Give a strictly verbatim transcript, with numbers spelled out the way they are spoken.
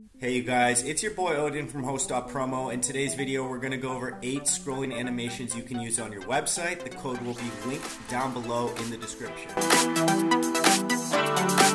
Hey you guys, it's your boy Odin from Host.Promo. In today's video we're going to go over eight scrolling animations you can use on your website. The code will be linked down below in the description.